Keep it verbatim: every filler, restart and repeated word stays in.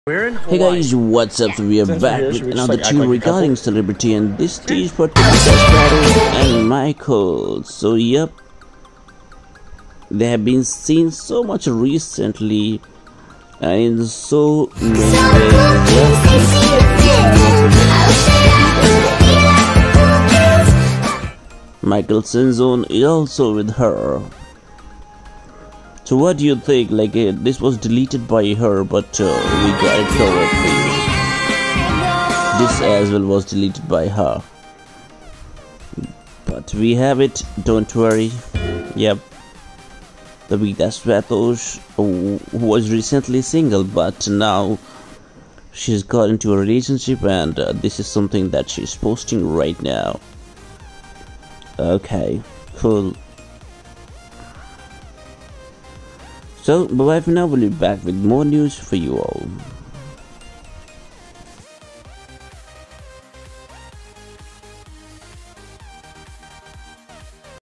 We're in Hey Hawaii. guys, what's up? So we are Since back we're here, with should we just, another like, act two like a regarding couple? celebrity, and this is for Tabitha Swatosh and Michael. So yep, they have been seen so much recently and in so many ways. Michael Sanzone is also with her. So what do you think? Like uh, this was deleted by her, but uh, we got it covered for you. This as well was deleted by her, but we have it. Don't worry. Yep. Tabitha Swatosh, who was recently single, but now she's got into a relationship, and uh, this is something that she's posting right now. Okay, cool. So, bye bye for now. We'll be back with more news for you all.